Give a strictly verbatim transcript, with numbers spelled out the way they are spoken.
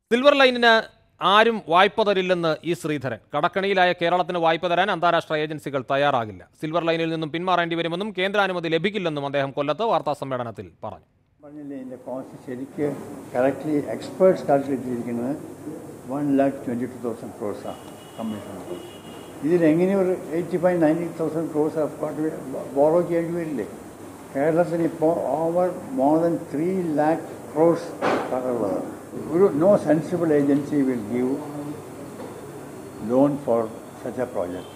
Silver ലൈനിന് ആരും വായ്പ തരില്ലെന്ന് ഇ ശ്രീധരൻ. കടക്കണിയിലായ കേരളത്തിന് വായ്പ തരാൻ അന്താരാഷ്ട്ര ഏജൻസികൾ തയ്യാറാകില്ല. സിൽവർ ലൈനിൽ നിന്നും പിന്മാറേണ്ടി വരുമെന്നും കേന്ദ്രാനുമതി ലഭിക്കില്ലെന്നും അദ്ദേഹം കൊല്ലത്ത് വാർത്താ സമ്മേളനത്തിൽ പറഞ്ഞു. ഇതിൻ്റെ കോസ്റ്റ് ശരിക്ക് കറക്റ്റ്ലി എക്സ്പേർട്സ് കാൽക്കുലേറ്റ് ചെയ്തിരിക്കുന്നത് one lakh twenty two thousand ക്രോസാണ് കമ്മീഷൻ. ഇതിലെങ്ങനെ ഒരു eighty five ninety thousand crore borrow ചെയ്യേണ്ടി വരില്ലേ? കേരളത്തിന് ഇപ്പോൾ over more than three lakh crore ഉള്ളത്. ഒരു no sensible agency will give loan for such a project.